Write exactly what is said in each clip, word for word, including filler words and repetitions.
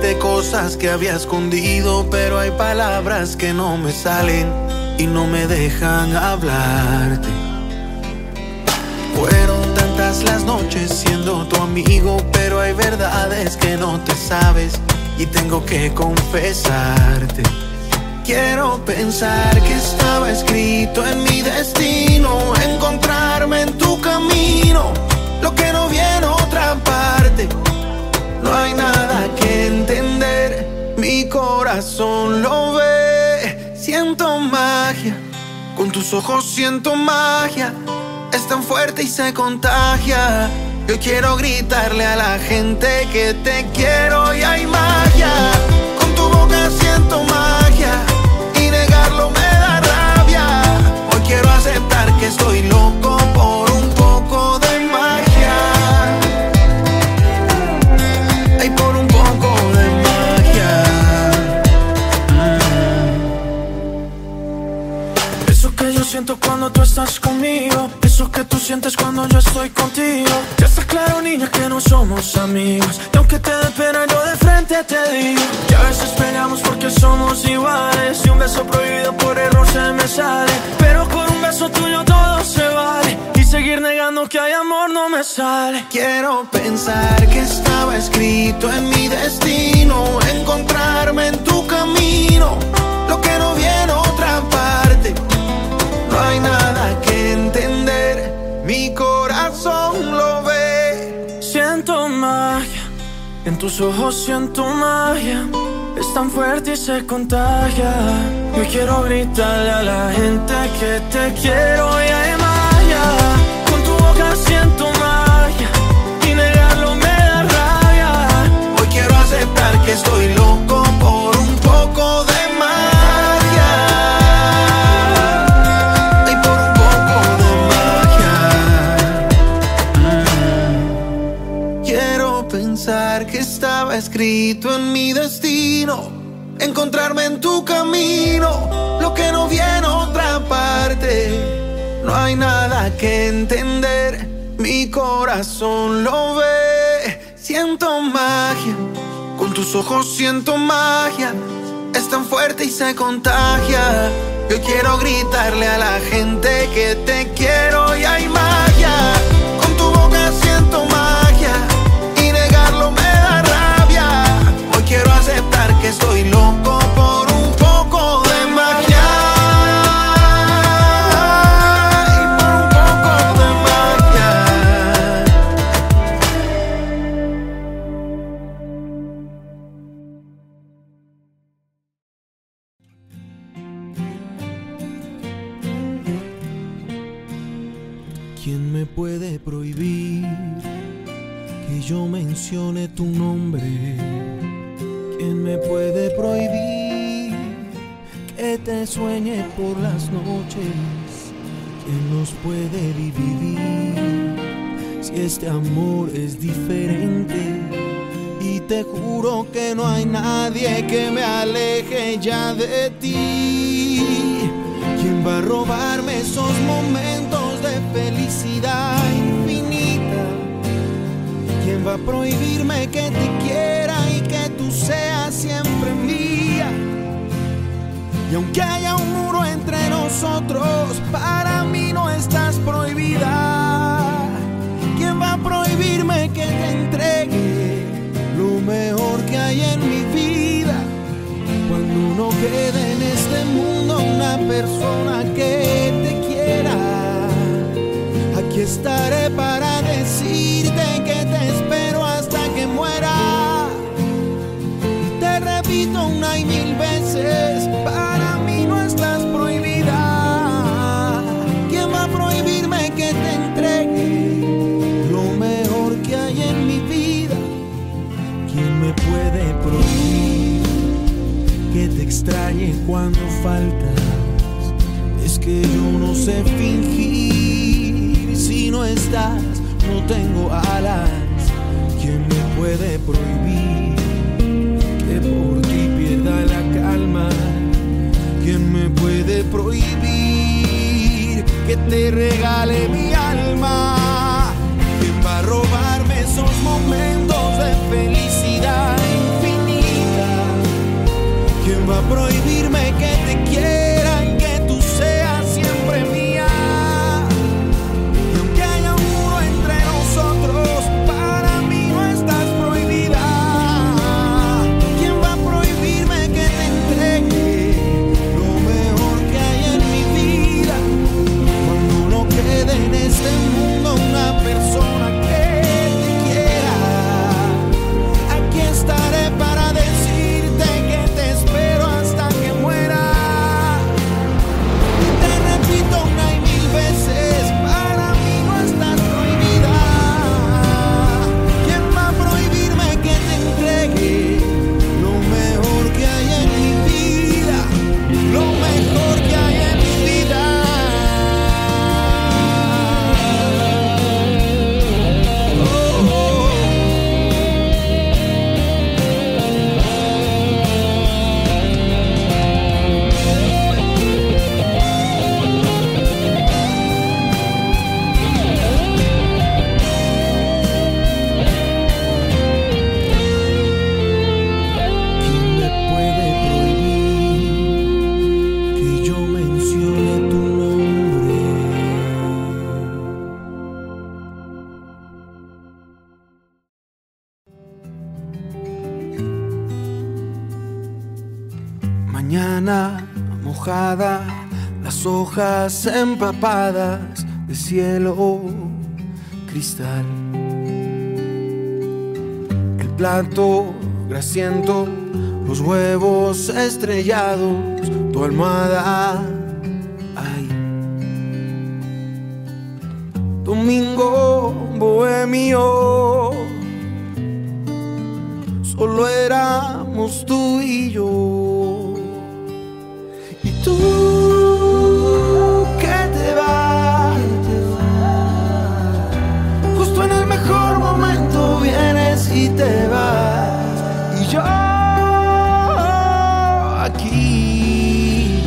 decirte cosas que había escondido, pero hay palabras que no me salen y no me dejan hablarte. Fueron tantas las noches siendo tu amigo, pero hay verdades que no te sabes y tengo que confesarte. Quiero pensar que estaba escrito en mi destino, encontrarme en tu camino, lo que no vi en otra parte. No hay nada que entender, mi corazón lo ve. Siento magia, con tus ojos siento magia. Es tan fuerte y se contagia. Yo quiero gritarle a la gente que te quiero y hay magia. Con tu boca siento magia y negarlo me da rabia. Hoy quiero aceptar que estoy loco por un poco de magia. Ay, por un poco de magia. mm. Eso que yo siento cuando tú estás conmigo, eso que tú sientes cuando yo estoy contigo. Ya está claro, niña, que no somos amigos, y aunque te dé pena yo de frente te digo que a veces peleamos porque somos iguales, y un beso prohibido por error se me sale, pero con un beso tuyo todo se vale, y seguir negando que hay amor no me sale. Quiero pensar que estaba escrito en mi destino, encontrarme en tu camino, lo que no vi en otra parte. No hay nada que entender, mi corazón lo ve. Siento magia, en tus ojos siento magia. Es tan fuerte y se contagia. Yo quiero gritarle a la gente que te quiero y hay magia. Con tu boca siento magia y negarlo me da rabia. Hoy quiero aceptar que estoy loco por un poco de magia. Y por un poco de magia. mm. Quiero pensar que estaba escrito en mi destino, encontrarme en tu camino, lo que no vi en otra parte. No hay nada que entender, mi corazón lo ve. Siento magia, con tus ojos siento magia. Es tan fuerte y se contagia. Yo quiero gritarle a la gente que te quiero y hay magia. Con tu boca siento magia y negarlo me da rabia. Hoy quiero aceptar que estoy loco por un poco de magia. Y por un poco de magia. ¿Quién me puede prohibir que yo mencione tu nombre? ¿Quién me puede prohibir que te sueñe por las noches? ¿Quién nos puede dividir si este amor es diferente? Y te juro que no hay nadie que me aleje ya de ti. ¿Quién va a robarme esos momentos de felicidad infinita? ¿Quién va a prohibirme que te quiera y que tú seas siempre mía? Y aunque haya un muro entre nosotros, para mí no estás prohibida. ¿Quién va a prohibirme que te entregue lo mejor que hay en mi vida? Cuando no quede en este mundo una persona que te quiera, aquí estaré para decirte que te espero hasta que muera. Y te repito una y mil veces, para mí no estás prohibida. ¿Quién va a prohibirme que te entregue lo mejor que hay en mi vida? ¿Quién me puede prohibir que te extrañe cuando faltas? Es que yo no sé fingir, si no estás no tengo alas. ¿Quién me puede prohibir que por ti pierda la calma? ¿Quién me puede prohibir que te regale mi alma? ¿Quién va a robarme esos momentos de felicidad infinita? mañana mojada, las hojas empapadas de cielo cristal. El plato grasiento, los huevos estrellados, tu almohada ahí. Domingo bohemio, solo éramos tú y yo. Y tú que te vas, justo en el mejor momento vienes y te vas. Y yo aquí,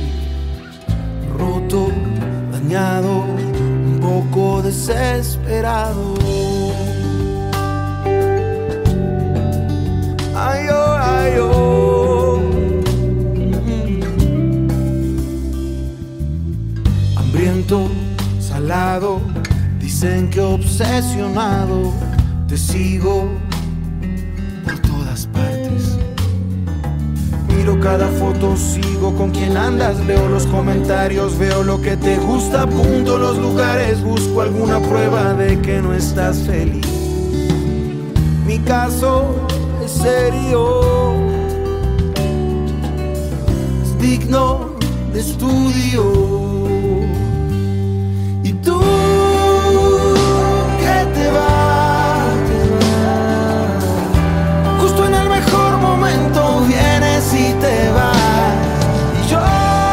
roto, dañado, un poco desesperado. Ay, oh, ay, oh. Hambriento, salado, dicen que obsesionado, te sigo por todas partes. Miro cada foto, sigo con quien andas, leo los comentarios, veo lo que te gusta, apunto los lugares, busco alguna prueba de que no estás feliz. Mi caso es serio, es digno de estudio. Y tú que te vas, justo en el mejor momento vienes y te vas. Y yo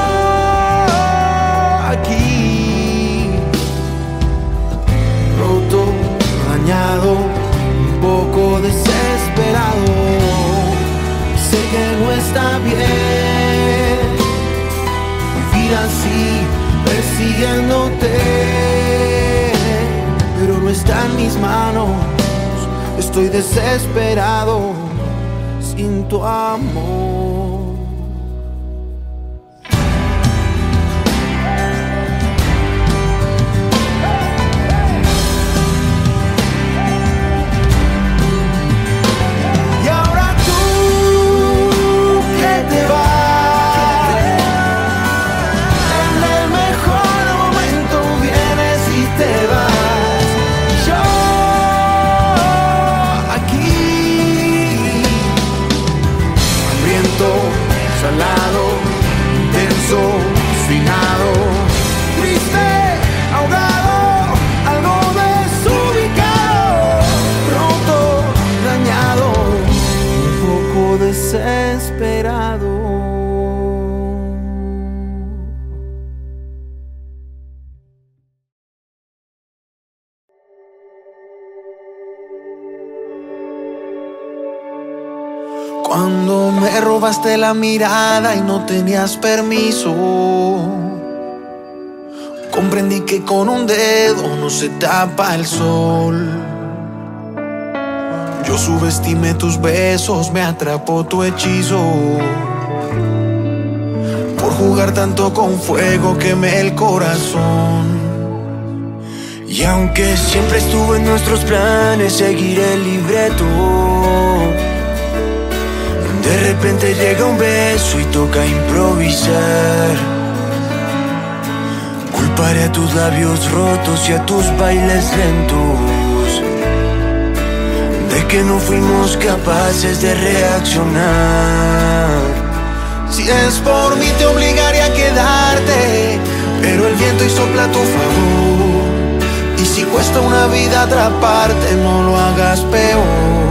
aquí, roto, dañado, un poco desesperado. Sé que no está bien vivir así, persiguiéndote, pero no está en mis manos. Estoy desesperado sin tu amor. Y ahora tú que te vas, en el mejor momento vienes y te vas. Yo aquí, hambriento, salado, intenso, finado, triste, ahogado, algo desubicado, roto, dañado, un poco desesperado. Cuando me robaste la mirada y no tenías permiso, comprendí que con un dedo no se tapa el sol. Yo subestimé tus besos, me atrapó tu hechizo. Por jugar tanto con fuego quemé el corazón. Y aunque siempre estuvo en nuestros planes seguir el libreto, de repente llega un beso y toca improvisar. Culparé a tus labios rotos y a tus bailes lentos de que no fuimos capaces de reaccionar. Si es por mí te obligaré a quedarte, pero el viento y sopla a tu favor. Y si cuesta una vida atraparte, no lo hagas peor.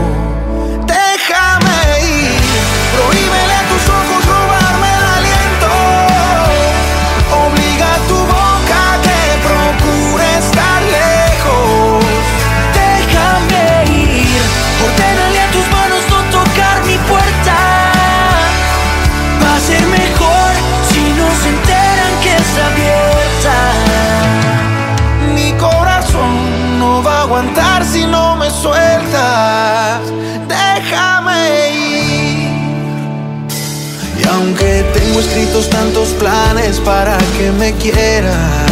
Prohíbele a tus ojos robarme el aliento. Obliga a tu boca a que procure estar lejos. Déjame ir. Ordénale a tus manos no tocar mi puerta. Va a ser mejor si no se enteran que está abierta. Mi corazón no va a aguantar si no me sueltas. Déjame ir. Y aunque tengo escritos tantos planes para que me quieras,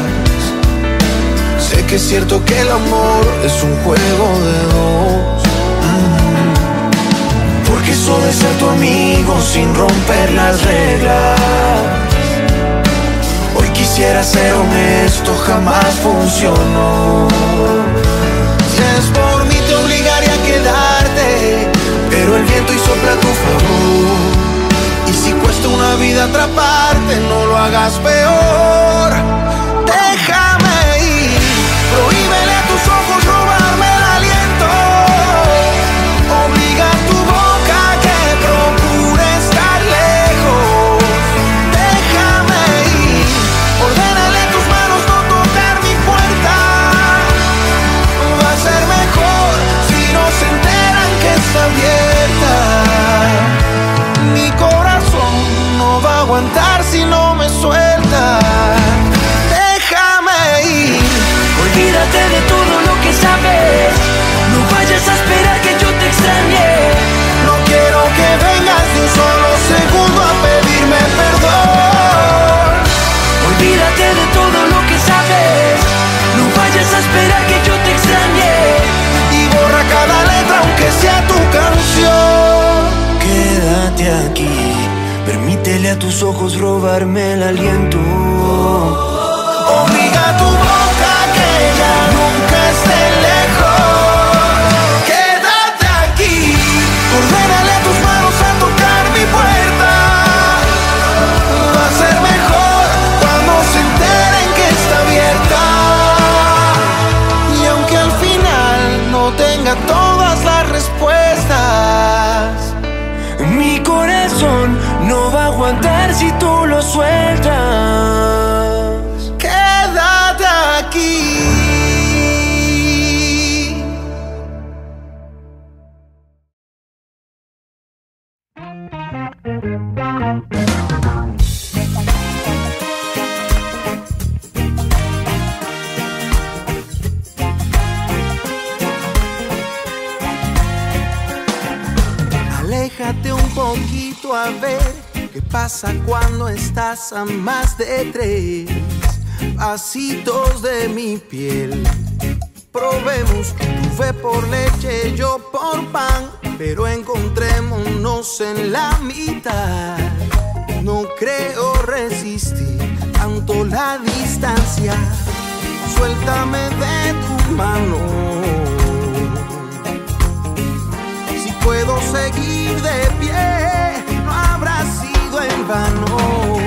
sé que es cierto que el amor es un juego de dos. mm. Porque eso de ser tu amigo sin romper las reglas. Hoy quisiera ser honesto, jamás funcionó. Si es por mí te obligaría a quedarte, pero el viento y sopla a tu favor. Y si cuesta una vida atraparte, no lo hagas peor. Déjame ir, prohíbele a tus ojos robarme el aliento. Obliga a tu boca a que procure estar lejos. Déjame ir, ordénale a tus manos no tocar mi puerta. Va a ser mejor si no se enteran que está abierta. Mi corazón no va a aguantar si no me suelta. Déjame ir. Olvídate de todo lo que sabes. No vayas a esperar que yo te extrañe. No quiero que vengas de un solo segundo a pedirme perdón. Olvídate de todo lo que sabes. No vayas a esperar que yo te extrañe. Y borra cada letra aunque sea tu canción. Quédate aquí, permítele a tus ojos robarme el aliento. Obliga a tu boca que ya nunca esté lejos. Quédate aquí, ordénale a tus manos a tocar mi puerta. Va a ser mejor cuando se enteren que está abierta. Y aunque al final no tenga todas las respuestas, mi corazón no va a aguantar si tú lo sueltas. Quédate aquí. Aléjate un poquito a ver qué pasa cuando estás a más de tres pasitos de mi piel. Probemos, tú ve por leche, yo por pan, pero encontrémonos en la mitad. No creo resistir tanto la distancia. Suéltame de tu mano. Si puedo seguir de pie, no habrá sido en vano.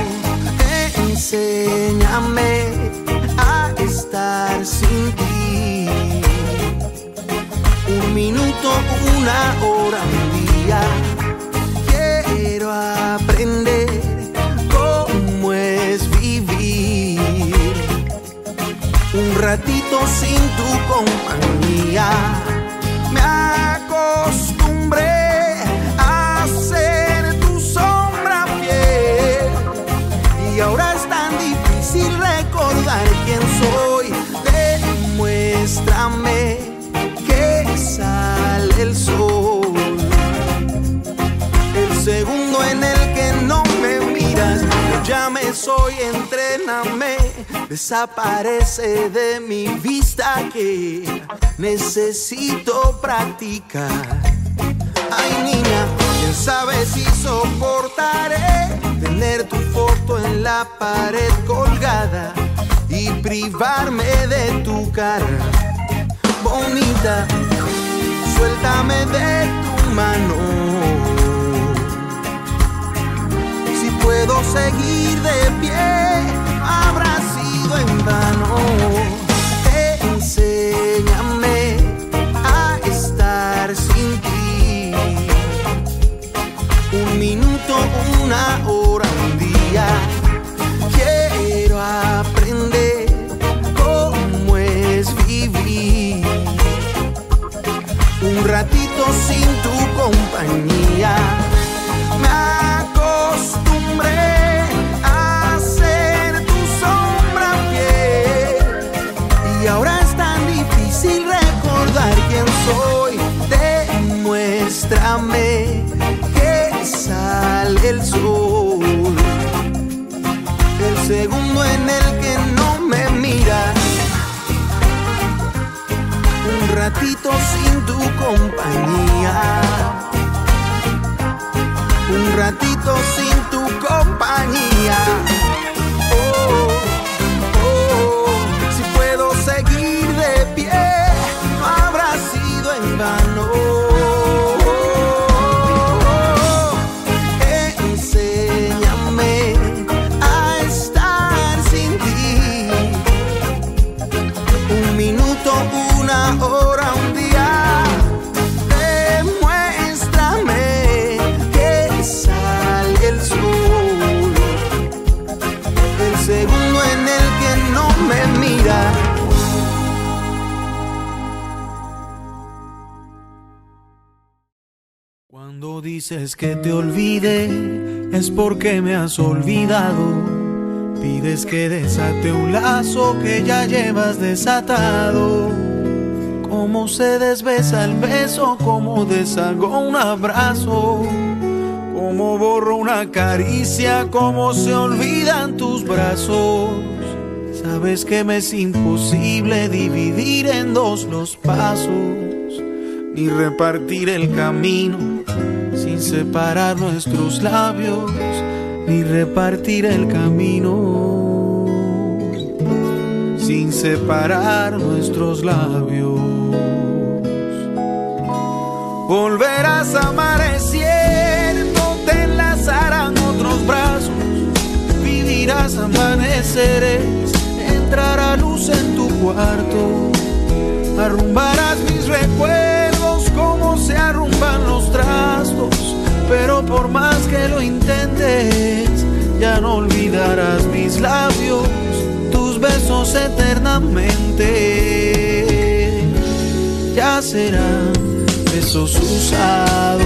Enséñame a estar sin ti. Un minuto, una hora, un día. Quiero aprender cómo es vivir un ratito sin tu compañía. Me acostumbré a ser tu sombra fiel y ahora es tan difícil recordar quién soy. Demuéstrame que sale el sol. El segundo en el que no me miras, yo ya me soy, entréname. Desaparece de mi vista que necesito practicar. Ay niña, quién sabe si soportaré tener tu foto en la pared colgada y privarme de tu cara bonita. Suéltame de tu mano. Si puedo seguir de pie, habrá sido en vano. Enséñame a estar sin ti. Un minuto, una hora, un día. Quiero aprender cómo es vivir un ratito sin tu compañía. Me acostumbré a ser tu sombra fiel y ahora es tan difícil recordar quién soy. Demuéstrame que sale el sol. El segundo en el que no me miras, un ratito sin tu compañía. un ratito sin tu compañía. Oh, oh, si puedo seguir de pie, no habrá sido en vano. Enséñame a estar sin ti, un minuto, una hora, un día. Demuéstrame que sale el sol, el segundo en el que no me mira. Cuando dices que te olvide, es porque me has olvidado. Pides que desate un lazo que ya llevas desatado. Cómo se desbesa el beso, cómo deshago un abrazo, cómo borro una caricia, cómo se olvidan tus brazos. Sabes que me es imposible dividir en dos los pasos, ni repartir el camino sin separar nuestros labios, ni repartir el camino sin separar nuestros labios. Volverás a amanecer, no te enlazarán otros brazos, vivirás amaneceres, entrará luz en tu cuarto, arrumbarás mis recuerdos como se arrumban los trastos, pero por más que lo intentes, ya no olvidarás mis labios, tus besos eternamente. Ya serán besos usados.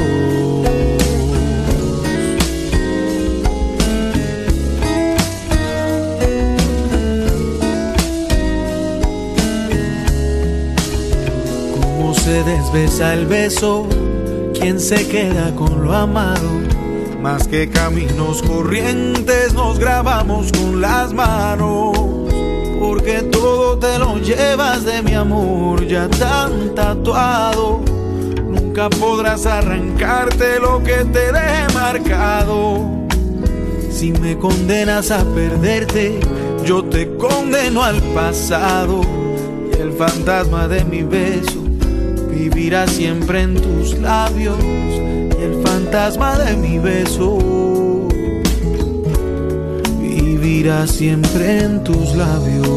Cómo se desbesa el beso, quién se queda con lo amado. Más que caminos corrientes nos grabamos con las manos, porque todo te lo llevas de mi amor ya tan tatuado. Nunca podrás arrancarte lo que te deje marcado. Si me condenas a perderte, yo te condeno al pasado, y el fantasma de mi beso vivirá siempre en tus labios, y el fantasma de mi beso vivirá siempre en tus labios.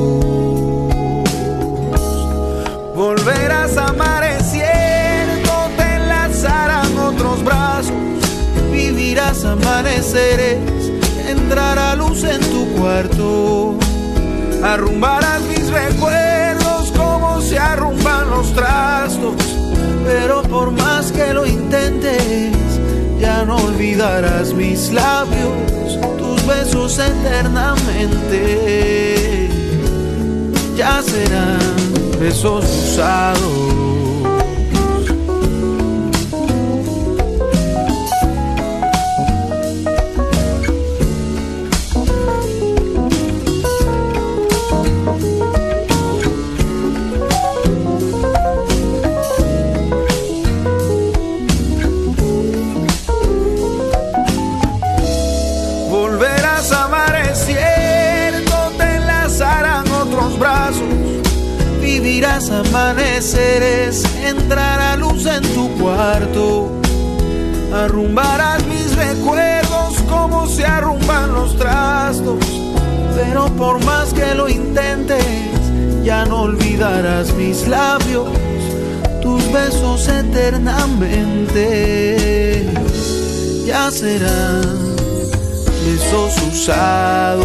Volverás a amanecer, no te enlazarán otros brazos, vivirás amaneceres, entrará luz en tu cuarto, arrumbarás mis recuerdos como se arrumban los trastos, pero por más que lo intentes, ya no olvidarás mis labios, tus besos eternamente. Ya serán besos usados. Vivirás amaneceres, entrará luz en tu cuarto, arrumbarás mis recuerdos como se arrumban los trastos, pero por más que lo intentes, ya no olvidarás mis labios, tus besos eternamente. Ya serán besos usados.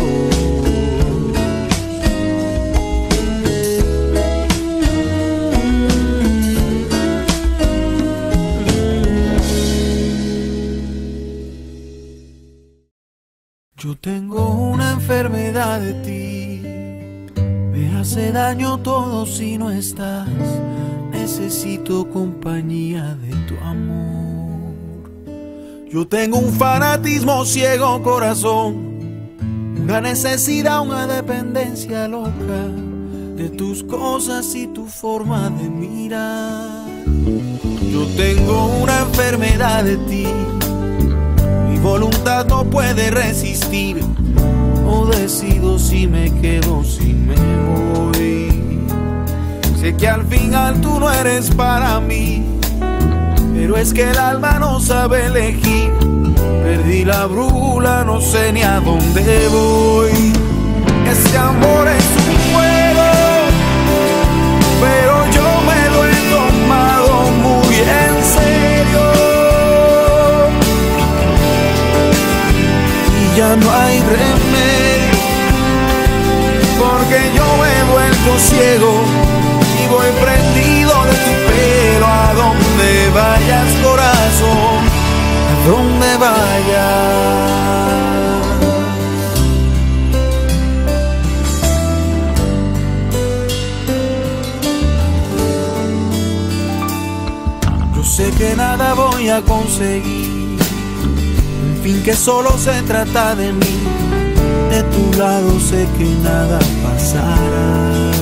Yo tengo una enfermedad de ti, me hace daño todo si no estás, necesito compañía de tu amor. Yo tengo un fanatismo ciego, corazón, una necesidad, una dependencia loca de tus cosas y tu forma de mirar. Yo tengo una enfermedad de ti, mi verdad no puede resistir. No decido si me quedo o si me voy. Sé que al final tú no eres para mí, pero es que el alma no sabe elegir. Perdí la brújula, no sé ni a dónde voy. Este amor es un juego, pero yo me lo he tomado muy en serio. Y ya no hay remedio, porque yo me he vuelto ciego y voy prendido de tu pelo. A donde vayas, corazón, a donde vayas. Sé que nada voy a conseguir, en fin, que solo se trata de mí. De tu lado sé que nada pasará.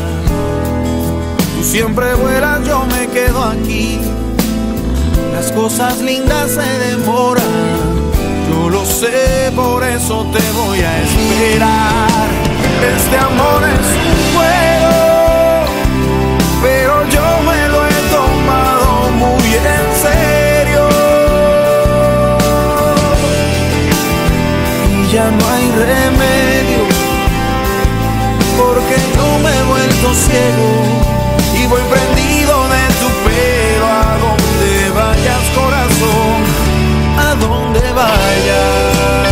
Tú siempre vuelas, yo me quedo aquí. Las cosas lindas se demoran, yo lo sé, por eso te voy a esperar. Este amor es un juego, pero yo me lo he tomado muy en serio. Y ya no hay remedio, porque yo me he vuelto ciego y voy prendido de tu pelo. A donde vayas, corazón, a donde vayas.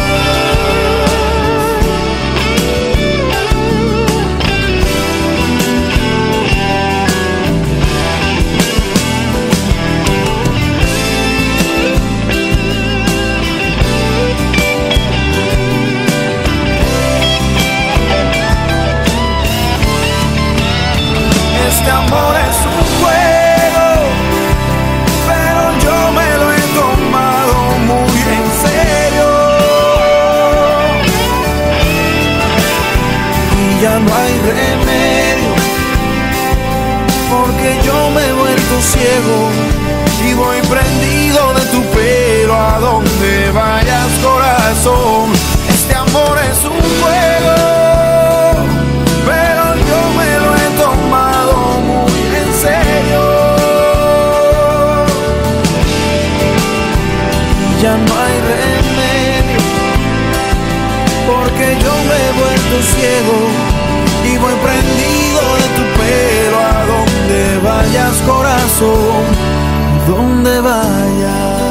Este amor es un juego, pero yo me lo he tomado muy en serio. Y ya no hay remedio, porque yo me he vuelto ciego y voy prendido de tu pelo. A donde vayas, corazón, este amor es un juego, pero yo me lo he tomado muy en serio. Y ya no hay remedio, porque yo me he vuelto ciego y voy prendido de tu pelo. A donde vayas, corazón, a donde vayas.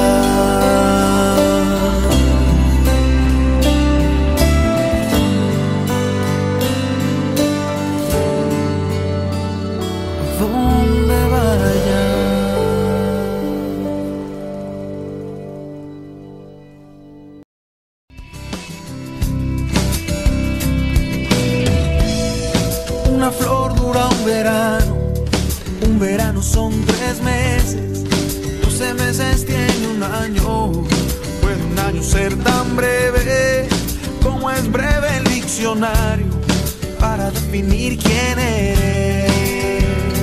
Una flor dura un verano, un verano son tres meses, doce meses tiene un año. Puede un año ser tan breve como es breve el diccionario para definir quién eres.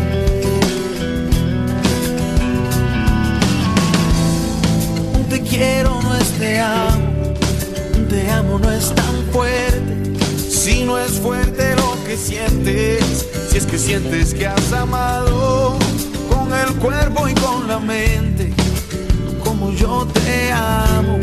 Un te quiero no es te amo, un te amo no es tan fuerte. Si no es fuerte lo que sientes, si es que sientes que has amado con el cuerpo y con la mente, como yo te amo.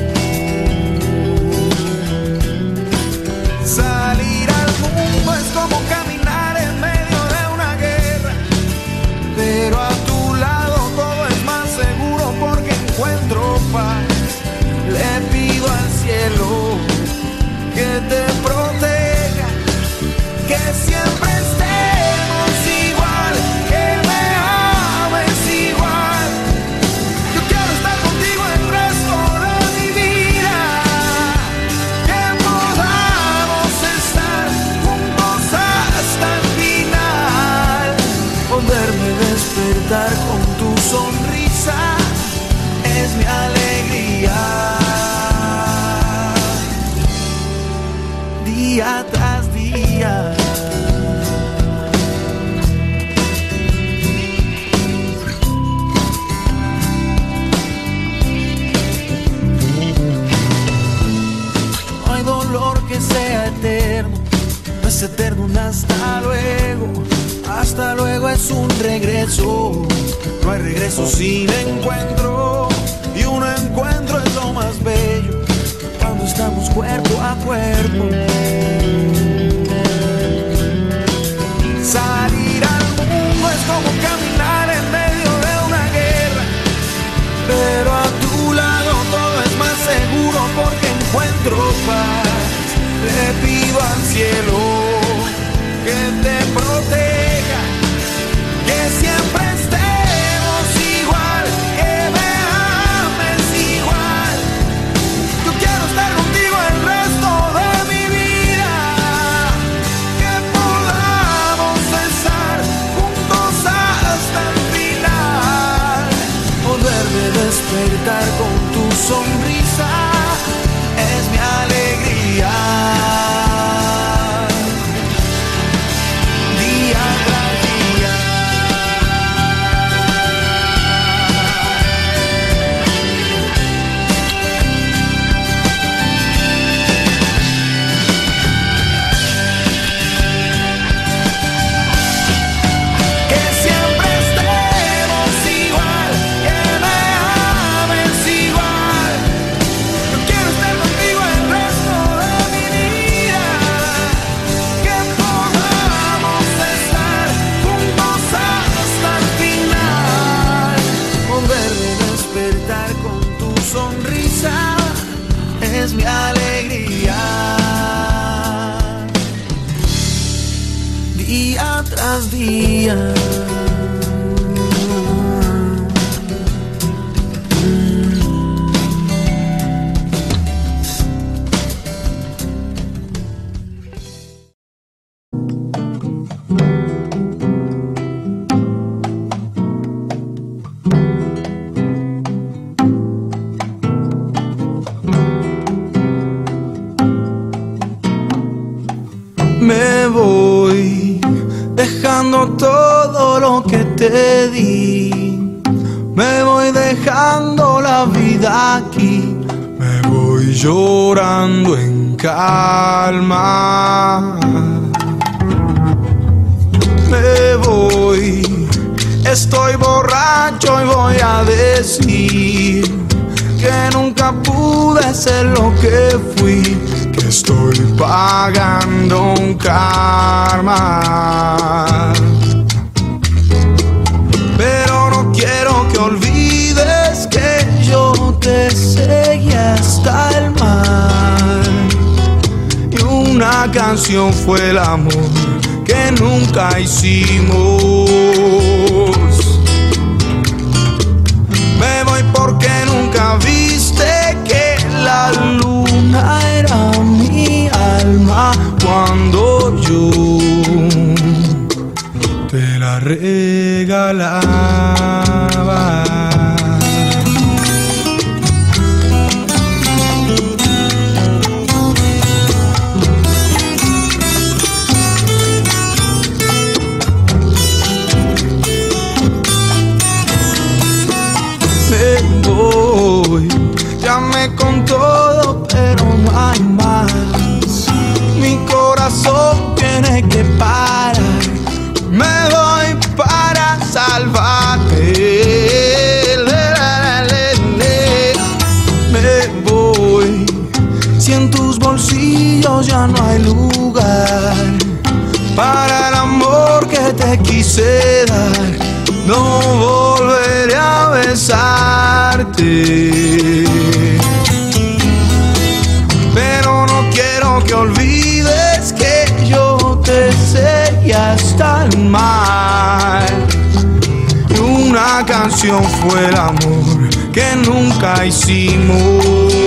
Salir al mundo es como caminar en medio de una guerra, pero a tu lado todo es más seguro porque encuentro paz. Le pido al cielo que te proteja, que siempre estemos igual, que me ames igual. Yo quiero estar contigo el resto de mi vida. eterno, no es eterno un hasta luego. Hasta luego es un regreso, no hay regreso sin encuentro, y un encuentro es lo más bello cuando estamos cuerpo a cuerpo. Salir al mundo es como caminar en medio de una guerra, pero a tu lado todo es más seguro porque encuentro paz. Le pido al cielo que te proteja, que siempre estemos igual, que me ames igual. Yo quiero estar contigo el resto de mi vida, que podamos estar juntos hasta el final. Poderme despertar con tu sonrisa es mi alegría. Es mi alegría, día tras día. Me voy dejando todo lo que te di, me voy dejando la vida aquí, me voy llorando en calma. Me voy, estoy borracho y voy a decir que nunca pude ser lo que fui, que estoy pagando un karma. Pero no quiero que olvides que yo te seguí hasta el mar, y una canción fue el amor que nunca hicimos. Me voy porque nunca viste que la luna era mi alma cuando yo te la regalaba. Me voy, llamé con todo, pero no hay más. Mi corazón tiene que parar. Me voy para salvarte. Me voy, si en tus bolsillos ya no hay lugar para el amor que te quise dar, no volveré a besarte. Pero no quiero que olvides que yo te seguí hasta el mar, y una canción fue el amor que nunca hicimos.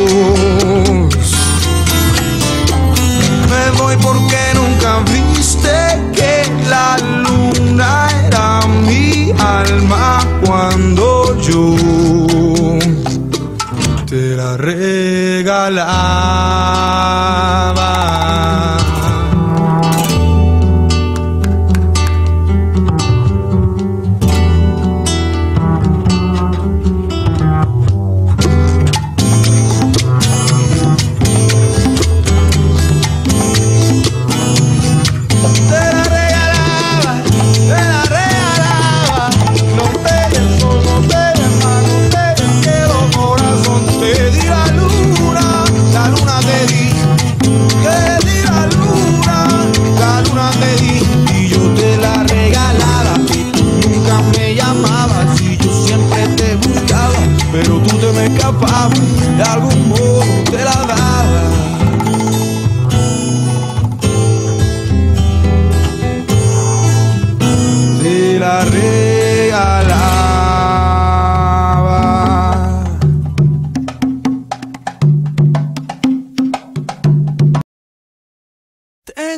Me voy porque nunca viste que la luna era mi alma cuando yo te la regalaba.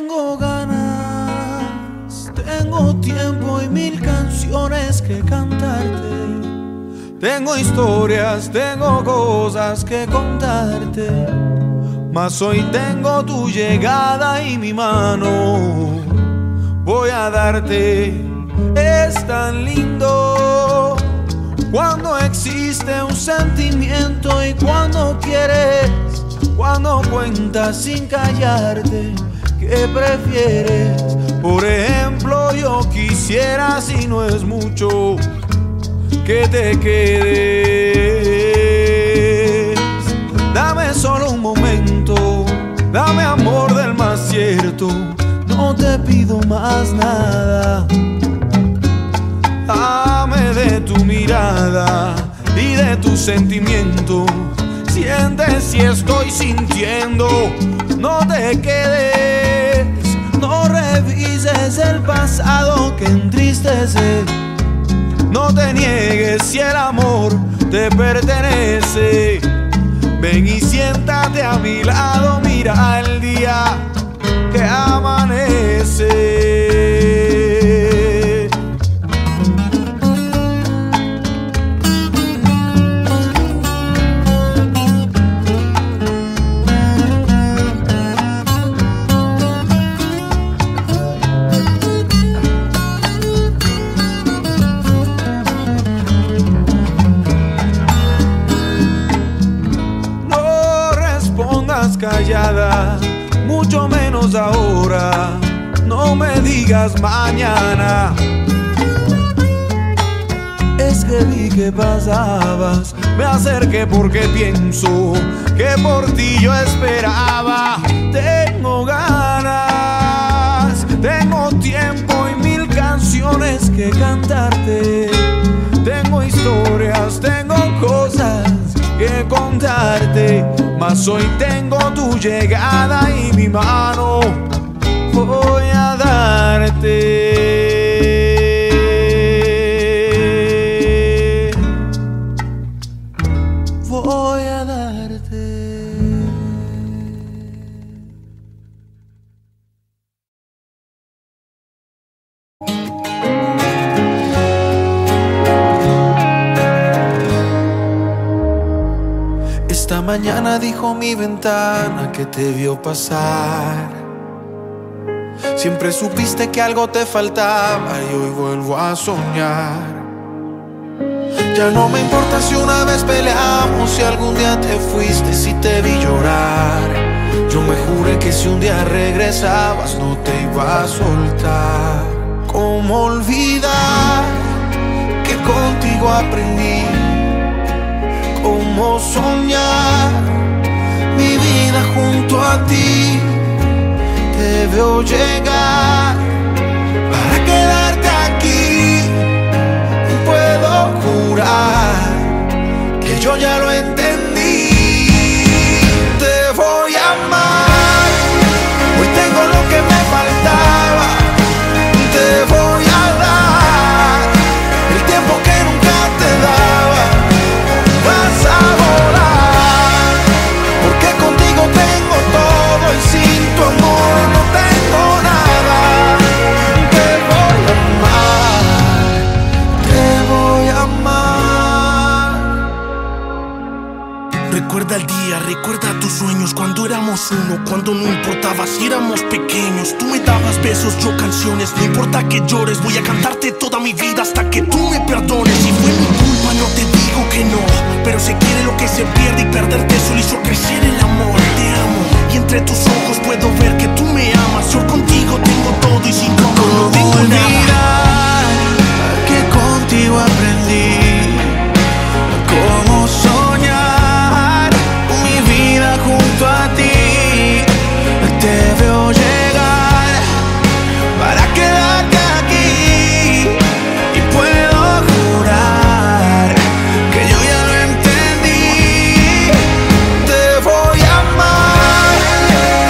Tengo ganas, tengo tiempo y mil canciones que cantarte. Tengo historias, tengo cosas que contarte. Mas hoy tengo tu llegada y mi mano voy a darte. Es tan lindo cuando existe un sentimiento y cuando quieres, cuando cuentas sin callarte. ¿Qué prefieres? Por ejemplo, yo quisiera, si no es mucho, que te quedes. Dame solo un momento, dame amor del más cierto. No te pido más nada. Dame de tu mirada y de tu sentimiento. Siente si estoy sintiendo. No te quedes, no revises el pasado que entristece. No te niegues si el amor te pertenece. Ven y siéntate a mi lado, mira el día que amanece. Callada, mucho menos ahora. No me digas mañana. Es que vi que pasabas, me acerqué porque pienso que por ti yo esperaba. Tengo ganas, tengo tiempo y mil canciones que cantarte. Tengo historias, tengo cosas que contarte. Mas hoy tengo tu llegada y mi mano voy a darte. Voy a darte. Esta mañana dijo mi ventana que te vio pasar. Siempre supiste que algo te faltaba y hoy vuelvo a soñar. Ya no me importa si una vez peleamos, si algún día te fuiste, si te vi llorar. Yo me juré que si un día regresabas no te iba a soltar. ¿Cómo olvidar que contigo aprendí? ¿Cómo soñar mi vida junto a ti? Te veo llegar para quedarte aquí. Puedo jurar que yo ya lo entendí. Te voy a amar, hoy tengo lo que me faltaba. Te voy a dar el tiempo que nunca te daba. Vas a volar, porque contigo tengo todo y sin tu amor no tengo nada. Te voy a amar, te voy a amar. Recuerda el día, recuerda tus sueños, cuando éramos uno, cuando no importaba si éramos pequeños. Tú me dabas besos, yo canciones, no importa que llores, voy a cantarte toda mi vida hasta que tú me perdones. Si fue mi culpa no te digo que no, pero se quiere lo que se pierde y perderte solo hizo crecer el amor. Te amo y entre tus ojos puedo ver que tú me amas. Yo contigo tengo todo y sin tu amor no tengo nada. Que contigo aprendí cómo soñar mi vida junto a ti. Te veo llegar para quedarte aquí y puedo jurar que yo ya lo entendí. Te voy a amar,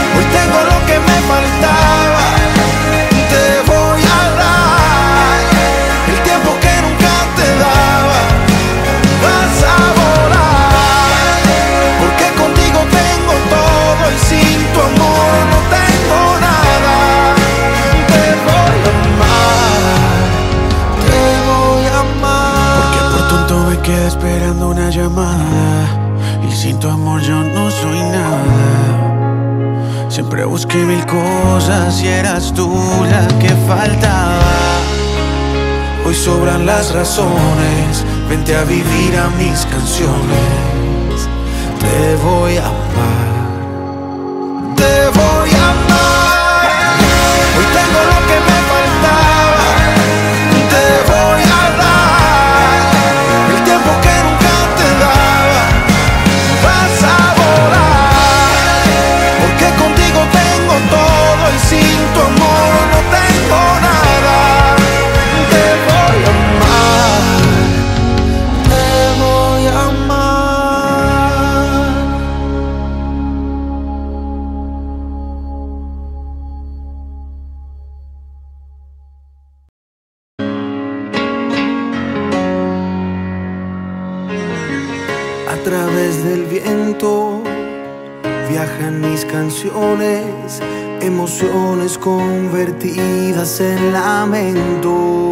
Siempre busqué mil cosas y eras tú la que faltaba. Hoy sobran las razones, vente a vivir a mis canciones. Te voy a amar, te voy a amar. Hoy tengo lo que me faltaba, te voy a dar el tiempo que nunca te daba. Vas a volar, porque contigo tengo todo y sin tu amor no tengo nada. Te voy a amar, te voy a amar. A través del viento viajan mis canciones, emociones convertidas en lamento,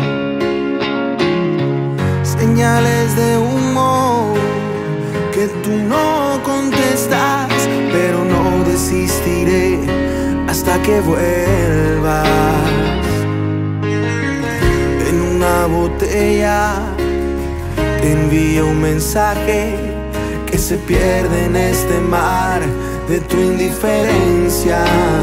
señales de humo que tú no contestas, pero no desistiré hasta que vuelvas. En una botella te envío un mensaje que se pierde en este mar de tu indiferencia.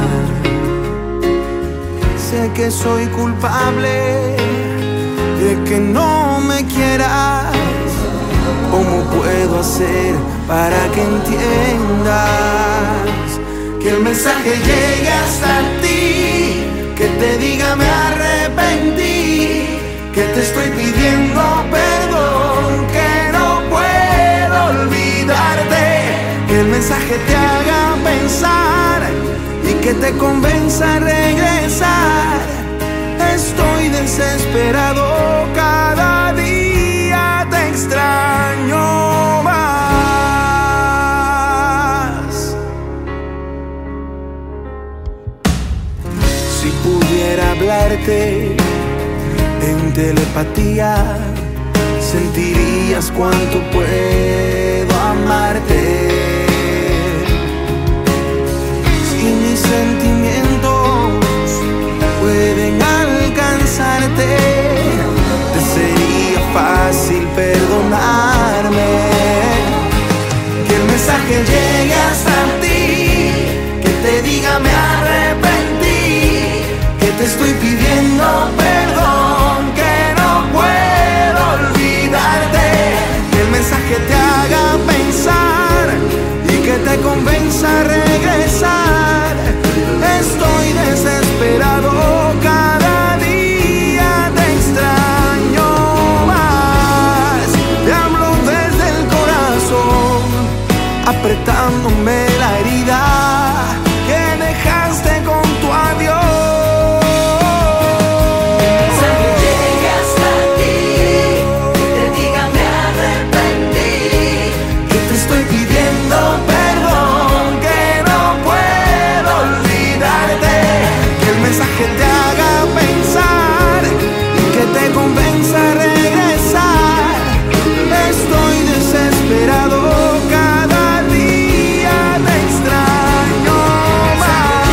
Sé que soy culpable de que no me quieras. ¿Cómo puedo hacer para que entiendas que el mensaje llegue hasta ti? Que te diga me arrepentí, que te estoy pidiendo perdón, que no puedo olvidarte. Que el mensaje te haga pensar y que te convenza a regresar. Estoy desesperado, cada día te extraño más. Si pudiera hablarte en telepatía, sentirías cuánto puedo amarte. Si mis sentimientos pueden alcanzarte, te sería fácil perdonarme. Que el mensaje llegue hasta ti, que te diga me arrepentí, que te estoy pidiendo perdón, que no puedo olvidarte. Que el mensaje te haga pensar y que te convenza a regresar. Estoy desesperado, cada día te extraño más. Te hablo desde el corazón, apretándome la herida que dejaste con tu adiós. Que te haga pensar y que te convenza a regresar. Estoy desesperado, cada día te extraño más.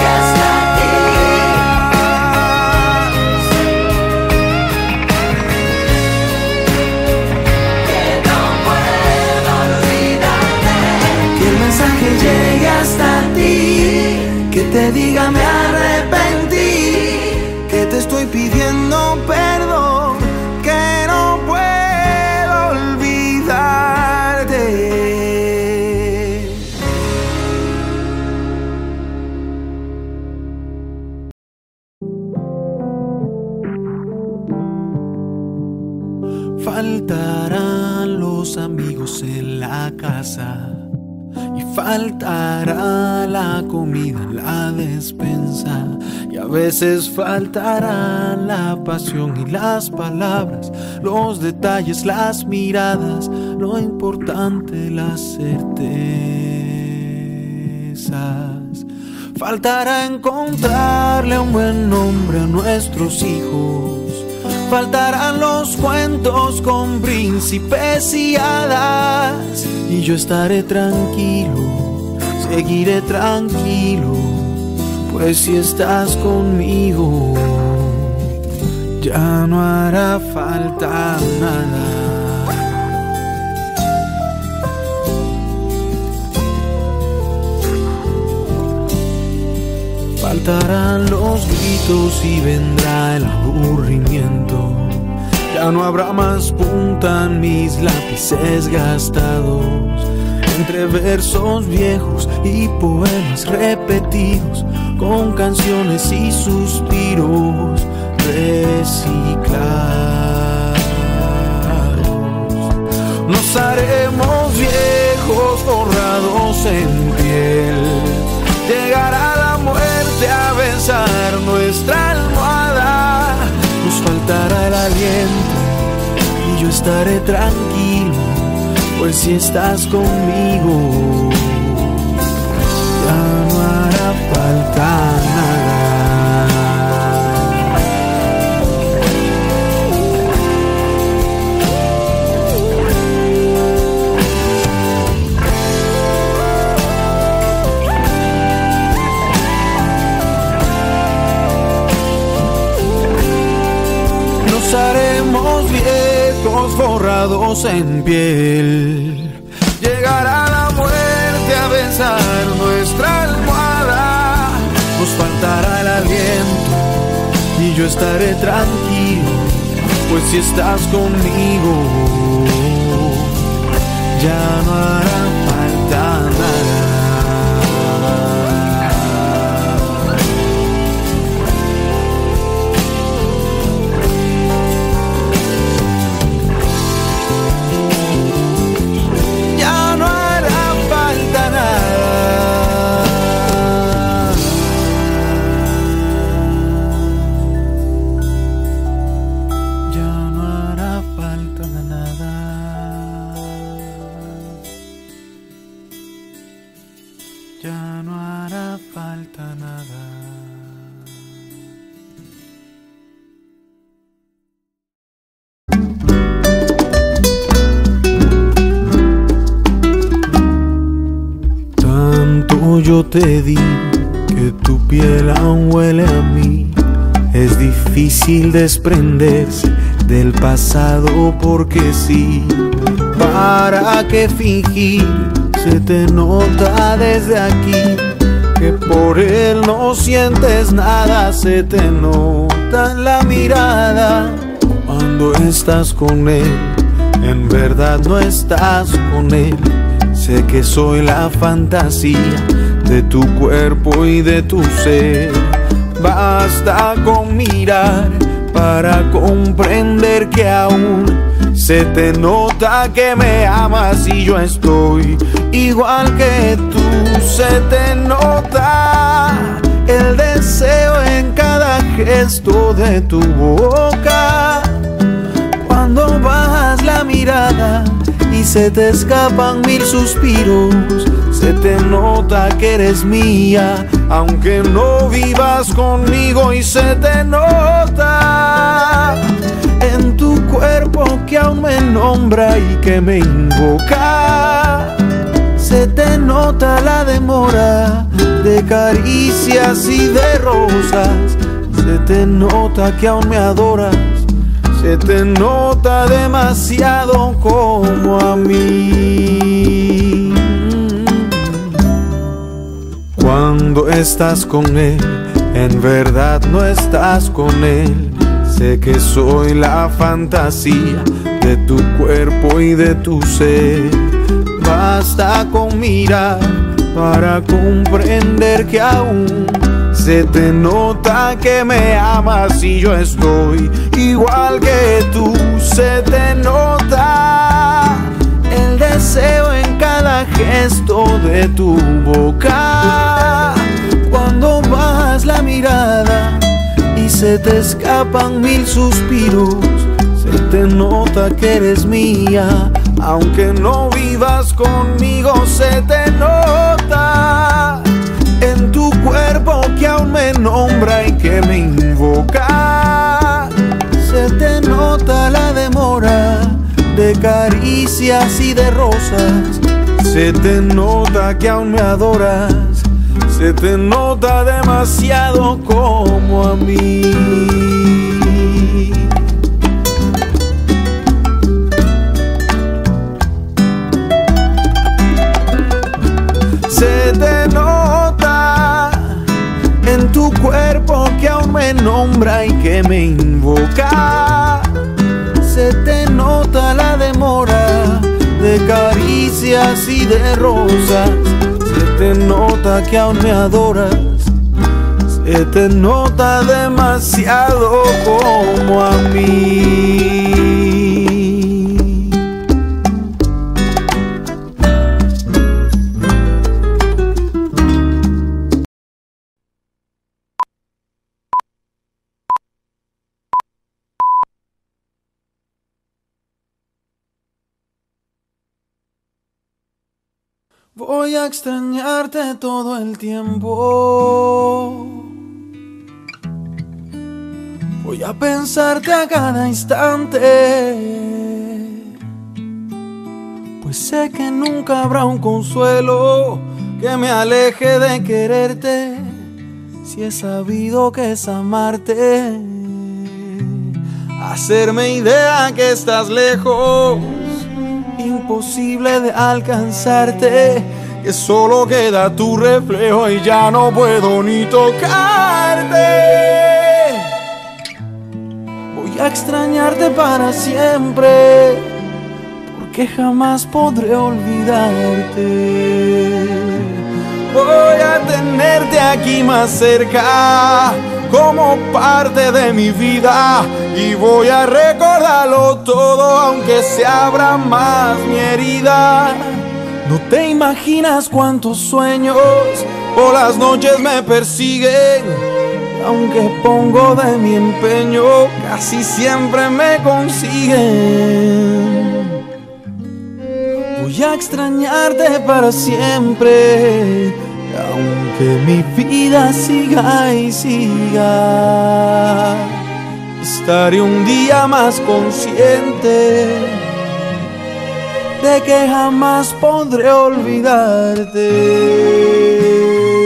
Que no puedo olvidarte. Que el mensaje llegue hasta ti, que te diga me arrepentí, que te estoy pidiendo perdón, que no puedo olvidarte. Faltarán los amigos en la casa y faltará la comida en la despensa, y a veces faltará la pasión y las palabras, los detalles, las miradas, lo importante, las certezas. Faltará encontrarle un buen nombre a nuestros hijos. Faltarán los cuentos con príncipes y hadas, y yo estaré tranquilo seguiré tranquilo, pues si estás conmigo ya no hará falta nada. Faltarán los gritos y vendrá el aburrimiento. Ya no habrá más punta en mis lápices gastados, entre versos viejos y poemas repetidos, con canciones y suspiros reciclados. Nos haremos viejos forrados en piel. Llegará la muerte a besar nuestra almohada. Nos faltará el aliento y yo estaré tranquilo, pues si estás conmigo ya no hará falta nada. Nos haremos viejos forrados en piel. Llegará la muerte a besar nuestra almohada. Nos faltará el aliento y yo estaré tranquilo, pues si estás conmigo ya no hará falta nada. Ya no hará falta nada. Tanto yo te di que tu piel aún huele a mí. Es difícil desprenderse del pasado porque sí. ¿Para qué fingir? Se te nota desde aquí que por él no sientes nada. Se te nota en la mirada cuando estás con él. En verdad no estás con él. Sé que soy la fantasía de tu cuerpo y de tu ser. Basta con mirar para comprender que aún se te nota que me amas y yo estoy igual que tú. Se te nota el deseo en cada gesto de tu boca. Cuando bajas la mirada y se te escapan mil suspiros, se te nota que eres mía, aunque no vivas conmigo. Y se te nota en tu cuerpo que aún me nombra y que me invoca. Se te nota la demora de caricias y de rosas. Se te nota que aún me adoras. Se te nota demasiado como a mí. Cuando estás con él, en verdad no estás con él. Sé que soy la fantasía de tu cuerpo y de tu ser. Basta con mirar para comprender que aún se te nota que me amas y yo estoy igual que tú. Se te nota el deseo en cada gesto de tu boca. Cuando bajas la mirada y se te escapan mil suspiros, se te nota que eres mía, aunque no vivas conmigo. Se te nota en tu cuerpo que aún me nombra y que me invoca. Se te nota la demora de caricias y de rosas. Se te nota que aún me adoras, se te nota demasiado como a mí. Se te nota en tu cuerpo que aún me nombra y que me invoca. Se te nota la demora de caricias y de rosas. Se te nota que aún me adoras, se te nota demasiado como a mí. Voy a extrañarte todo el tiempo. Voy a pensarte a cada instante, pues sé que nunca habrá un consuelo que me aleje de quererte, si he sabido que es amarte. Hacerme idea que estás lejos, imposible de alcanzarte, que solo queda tu reflejo y ya no puedo ni tocarte. Voy a extrañarte para siempre, porque jamás podré olvidarte. Voy a tenerte aquí más cerca, como parte de mi vida, y voy a recordarlo todo, aunque se abra más mi herida. No te imaginas cuántos sueños por las noches me persiguen, aunque pongo de mi empeño, casi siempre me consiguen. Voy a extrañarte para siempre, aunque mi vida siga y siga. Estaré un día más consciente de que jamás podré olvidarte.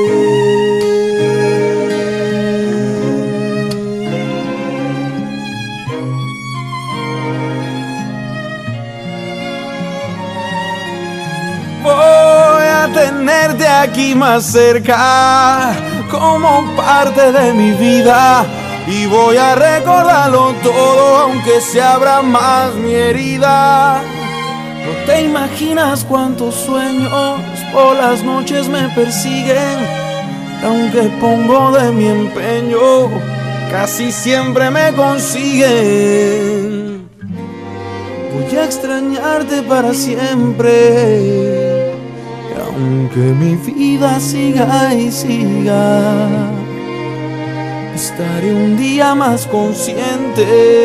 Tenerte aquí más cerca, como parte de mi vida, y voy a recordarlo todo, aunque se abra más mi herida. No te imaginas cuántos sueños por las noches me persiguen, aunque pongo de mi empeño, casi siempre me consiguen. Voy a extrañarte para siempre, aunque mi vida siga y siga. Estaré un día más consciente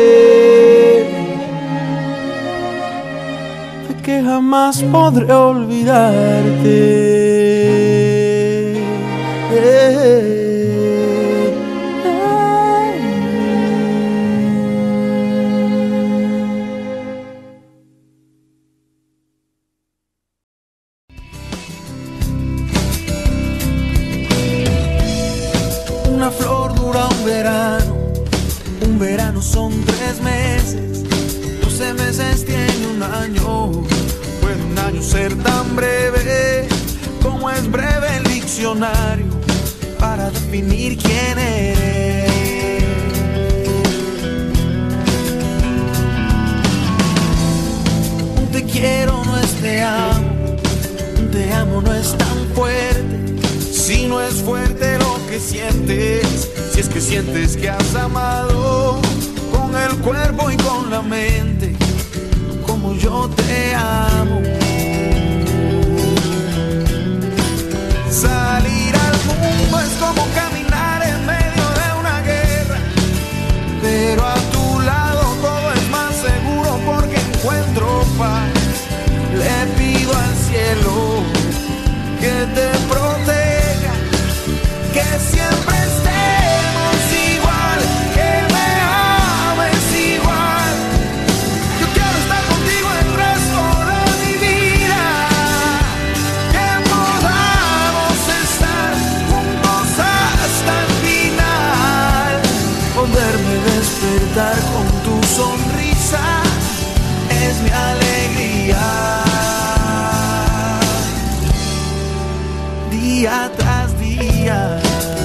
de que jamás podré olvidarte. Eh. Una flor dura un verano, un verano son tres meses, doce meses tiene un año. Puede un año ser tan breve como es breve el diccionario para definir quién eres. Un te quiero no es te amo, un te amo no es tan fuerte, si no es fuerte lo que sientes, si es que sientes que has amado con el cuerpo y con la mente, como yo te amo. Salir al mundo es como caminar en medio de una guerra, pero a tu lado todo es más seguro porque encuentro paz. Le pido al cielo que te proteja, que siempre estemos igual, que me ames igual. Yo quiero estar contigo el resto de mi vida. día.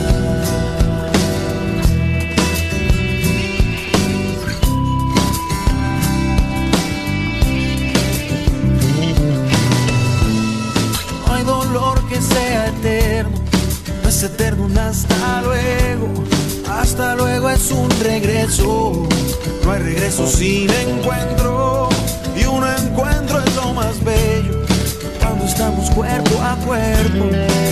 No hay dolor que sea eterno, no es eterno un hasta luego. Hasta luego es un regreso, no hay regreso sin encuentro. Y un encuentro es lo más bello, cuando estamos cuerpo a cuerpo.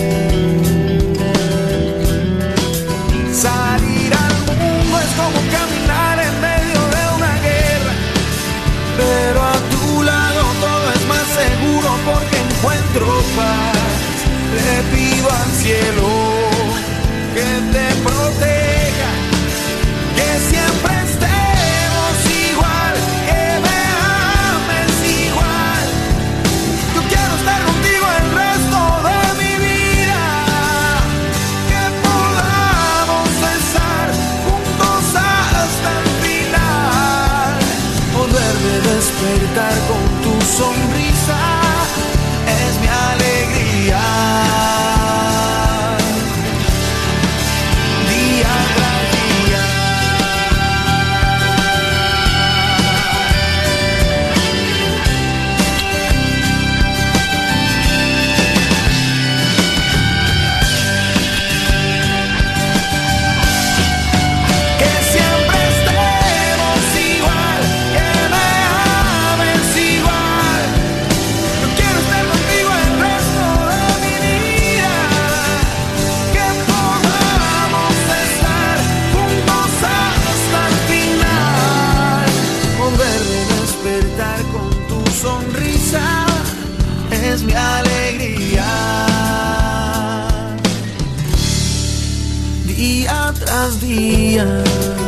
Salir al mundo es como caminar en medio de una guerra, pero a tu lado todo es más seguro porque encuentro paz. Le pido al cielo que te proteja, que siempre estemos igual, que me ames igual. Yo quiero estar contigo el resto de mi vida, que podamos estar juntos hasta el final. Poderme despertar con tu sonrisa es mi alegría. Es mi alegría. Día tras día.